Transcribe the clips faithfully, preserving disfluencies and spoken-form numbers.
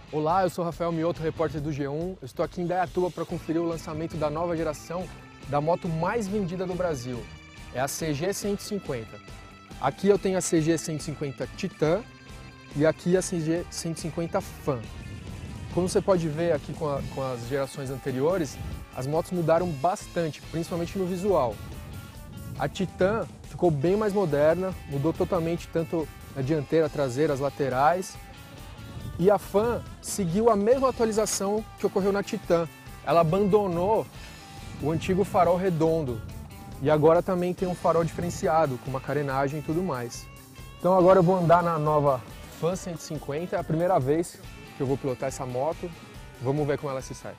Olá, eu sou Rafael Mioto, repórter do G um. Eu estou aqui em Indaiatuba para conferir o lançamento da nova geração da moto mais vendida do Brasil. É a C G cento e cinquenta. Aqui eu tenho a C G cento e cinquenta Titan e aqui a C G cento e cinquenta Fan. Como você pode ver aqui com, a, com as gerações anteriores, as motos mudaram bastante, principalmente no visual. A Titan ficou bem mais moderna, mudou totalmente tanto a dianteira, a traseira, as laterais. E a Fan seguiu a mesma atualização que ocorreu na Titan. Ela abandonou o antigo farol redondo e agora também tem um farol diferenciado, com uma carenagem e tudo mais. Então agora eu vou andar na nova Fan cento e cinquenta, é a primeira vez que eu vou pilotar essa moto. Vamos ver como ela se sai.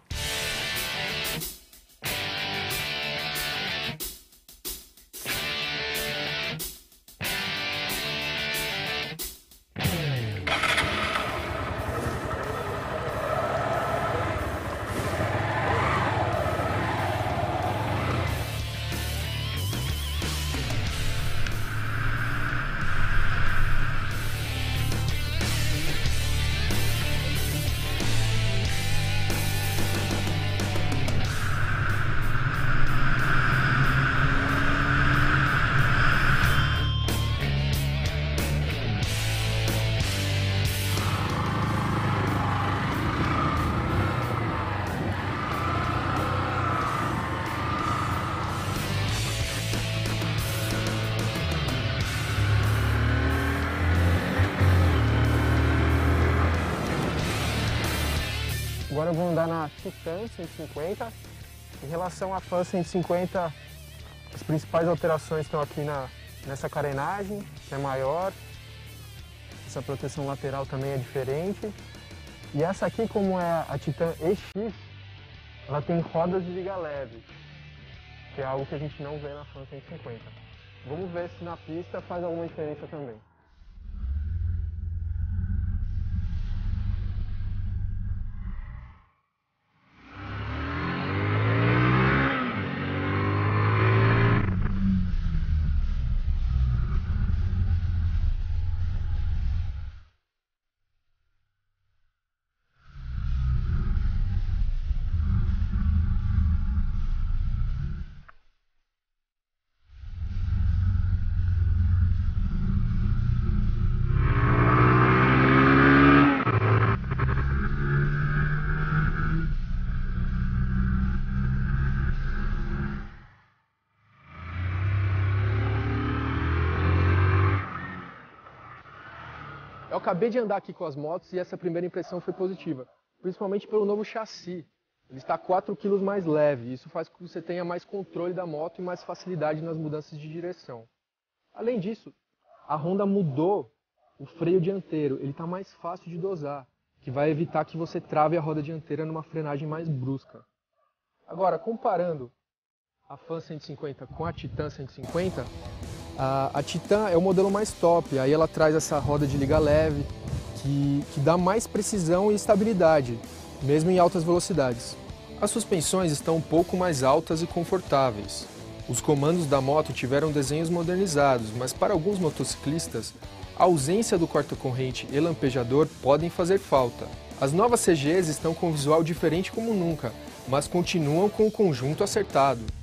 Agora eu vou andar na Titan cento e cinquenta. Em relação à Fan cento e cinquenta, as principais alterações estão aqui na, nessa carenagem, que é maior. Essa proteção lateral também é diferente. E essa aqui, como é a Titan E X, ela tem rodas de liga leve, que é algo que a gente não vê na Fan cento e cinquenta. Vamos ver se na pista faz alguma diferença também. Eu acabei de andar aqui com as motos e essa primeira impressão foi positiva, principalmente pelo novo chassi. Ele está quatro quilos mais leve, isso faz com que você tenha mais controle da moto e mais facilidade nas mudanças de direção. Além disso, a Honda mudou o freio dianteiro, ele está mais fácil de dosar, que vai evitar que você trave a roda dianteira numa frenagem mais brusca. Agora, comparando a Fan cento e cinquenta com a Titan cento e cinquenta, A, a Titan é o modelo mais top, aí ela traz essa roda de liga leve, que, que dá mais precisão e estabilidade, mesmo em altas velocidades. As suspensões estão um pouco mais altas e confortáveis. Os comandos da moto tiveram desenhos modernizados, mas para alguns motociclistas, a ausência do corta-corrente e lampejador podem fazer falta. As novas C Gs estão com um visual diferente como nunca, mas continuam com o conjunto acertado.